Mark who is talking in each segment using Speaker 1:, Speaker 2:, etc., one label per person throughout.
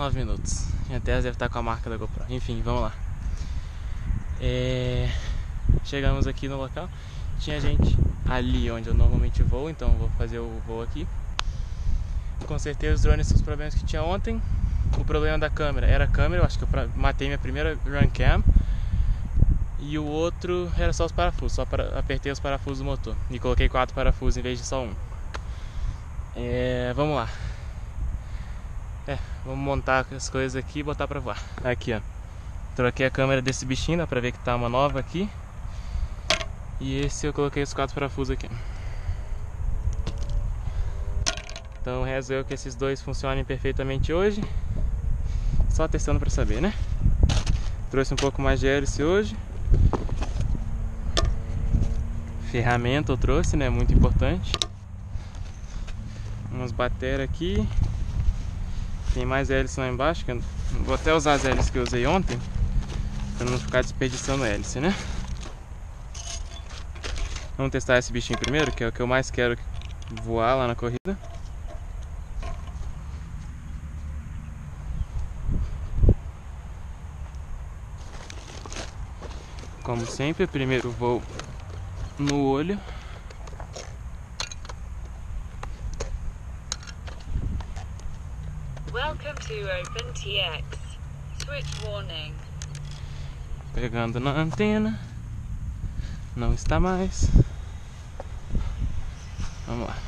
Speaker 1: 9 minutos. Minha testa deve estar com a marca da GoPro. Enfim, vamos lá. Chegamos aqui no local. Tinha gente ali onde eu normalmente vou, então eu vou fazer o voo aqui. Consertei os drones, os problemas que tinha ontem. O problema da câmera era a câmera, eu acho que eu matei minha primeira run cam. E o outro era só os parafusos, apertei os parafusos do motor e coloquei 4 parafusos em vez de só um. Vamos lá. Vamos montar as coisas aqui e botar pra voar. Aqui, ó. Troquei a câmera desse bichinho, dá pra ver que tá uma nova aqui. E esse eu coloquei os 4 parafusos aqui. Então rezo eu que esses dois funcionem perfeitamente hoje. Só testando pra saber, né? Trouxe um pouco mais de hélice hoje. Ferramenta eu trouxe, né? Muito importante. Umas baterias aqui. Tem mais hélice lá embaixo, que eu vou até usar as hélices que eu usei ontem, pra não ficar desperdiçando hélice, né? Vamos testar esse bichinho primeiro, que é o que eu mais quero voar lá na corrida. Como sempre, primeiro vou no olho.
Speaker 2: Welcome to OpenTX. Switch warning.
Speaker 1: Pegando na antena. Não está mais. Vamos lá.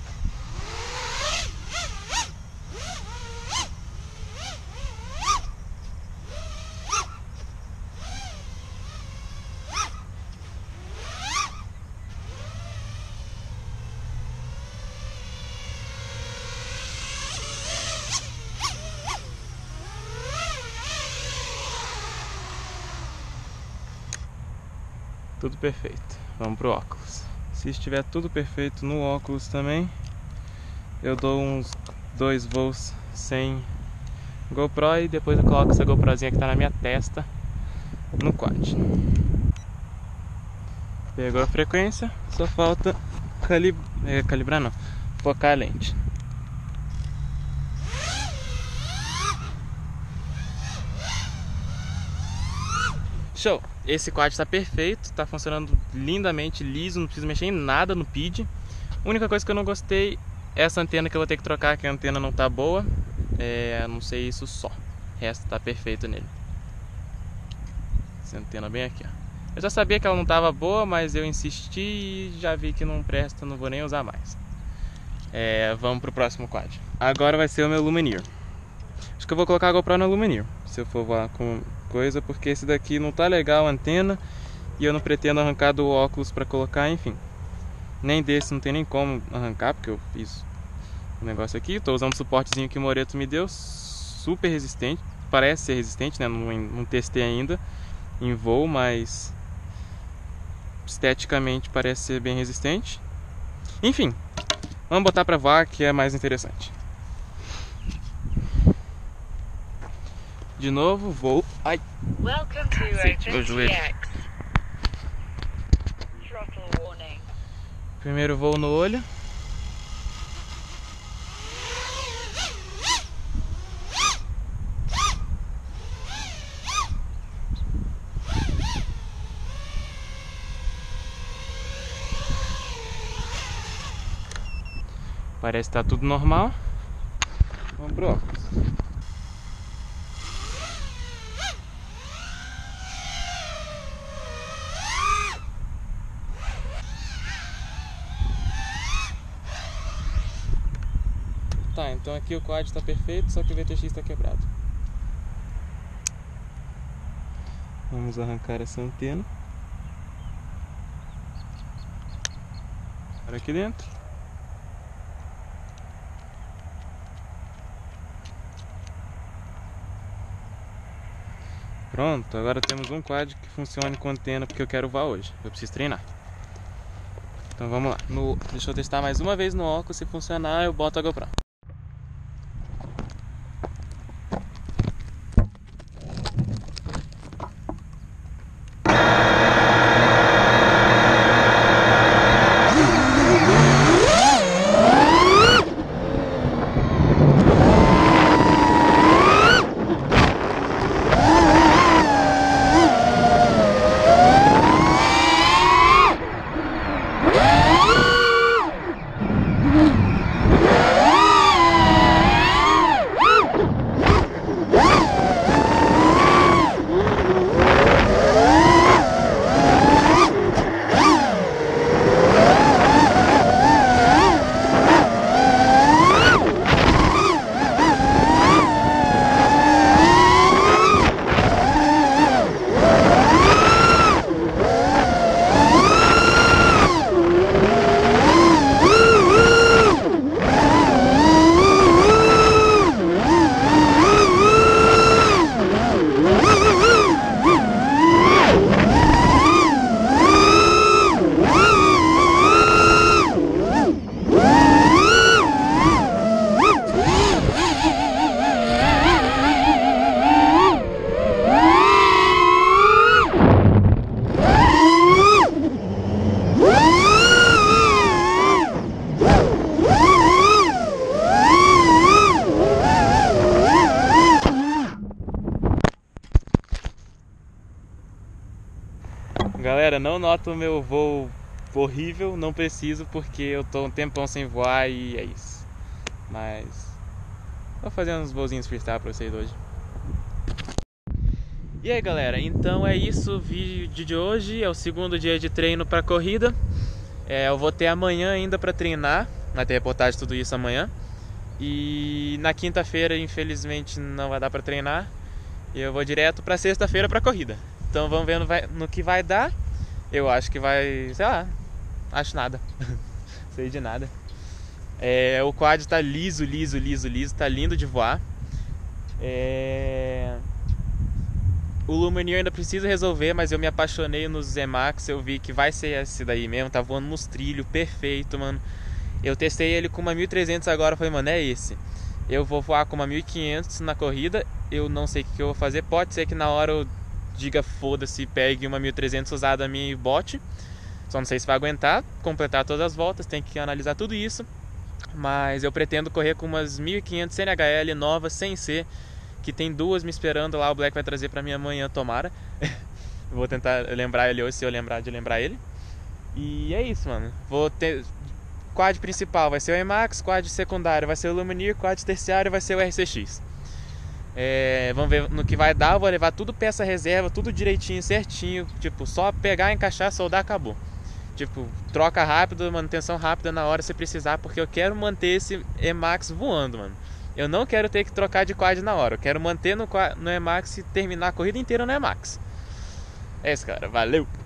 Speaker 1: Tudo perfeito. Vamos pro óculos. Se estiver tudo perfeito no óculos também, eu dou uns 2 voos sem GoPro e depois eu coloco essa GoProzinha que tá na minha testa no quad. Pegou a frequência, só falta calibrar não, focar a lente. Show! Esse quad está perfeito, está funcionando lindamente, liso, não preciso mexer em nada no PID. A única coisa que eu não gostei é essa antena que eu vou ter que trocar, que a antena não está boa. Não sei isso só, o resto está perfeito nele. Essa antena bem aqui, ó. Eu já sabia que ela não estava boa, mas eu insisti e já vi que não presta, não vou nem usar mais. Vamos pro próximo quad. Agora vai ser o meu Lumineer. Acho que eu vou colocar a GoPro no Lumineer, se eu for voar com coisa, porque esse daqui não tá legal a antena e eu não pretendo arrancar do óculos para colocar, enfim. Nem desse não tem nem como arrancar, porque eu fiz o negócio aqui. Tô usando o suportezinho que o Moreto me deu, super resistente, parece ser resistente, né? Não testei ainda em voo, mas esteticamente parece ser bem resistente. Enfim, vamos botar para voar, que é mais interessante. De novo, vou. Ai!
Speaker 2: Welcome to
Speaker 1: Meu joelho.
Speaker 2: OpenTX. Throttle warning.
Speaker 1: Primeiro voo no olho. Parece que tá tudo normal. Vamos pro óculos. Tá, então aqui o quad está perfeito, só que o VTX está quebrado. Vamos arrancar essa antena. Agora aqui dentro. Pronto, agora temos um quad que funcione com antena, porque eu quero voar hoje. Eu preciso treinar. Então vamos lá. Deixa eu testar mais uma vez no óculos. Se funcionar, eu boto a GoPro. galera, não nota o meu voo horrível, não preciso porque eu tô um tempão sem voar e é isso. Mas vou fazer uns voozinhos freestyle pra vocês hoje. E aí galera, então é isso o vídeo de hoje, é o segundo dia de treino pra corrida. Eu vou ter amanhã ainda pra treinar, vai ter reportagem tudo isso amanhã. E na quinta-feira infelizmente não vai dar pra treinar. E eu vou direto pra sexta-feira pra corrida. Então vamos ver no que vai dar. Eu acho que vai, sei lá, acho nada. Sei de nada. O quad tá liso, tá lindo de voar. O Lumineer ainda preciso resolver, mas eu me apaixonei no Z-Max. Eu vi que vai ser esse daí mesmo, tá voando nos trilhos, perfeito, mano. Eu testei ele com uma 1300 agora, falei, mano, é esse. Eu vou voar com uma 1500 na corrida, eu não sei o que eu vou fazer. Pode ser que na hora eu diga foda-se, pegue uma 1300 usada minha e bote. Só não sei se vai aguentar completar todas as voltas, tem que analisar tudo isso. Mas eu pretendo correr com umas 1500 CNHL novas, sem ser, que tem duas me esperando lá, o Black vai trazer pra mim amanhã, tomara. Vou tentar lembrar ele hoje, se eu lembrar de lembrar ele. E é isso, mano. Vou ter... Quad principal vai ser o Emax, quad secundário vai ser o Lumineer, quad terciário vai ser o RCX. Vamos ver no que vai dar, eu vou levar tudo peça reserva, tudo direitinho, certinho. Tipo, só pegar, encaixar, soldar, acabou. Tipo, troca rápido, manutenção rápida na hora se precisar, porque eu quero manter esse Emax voando, mano. Eu não quero ter que trocar de quad na hora, eu quero manter no Emax e terminar a corrida inteira no Emax. É isso, cara, valeu!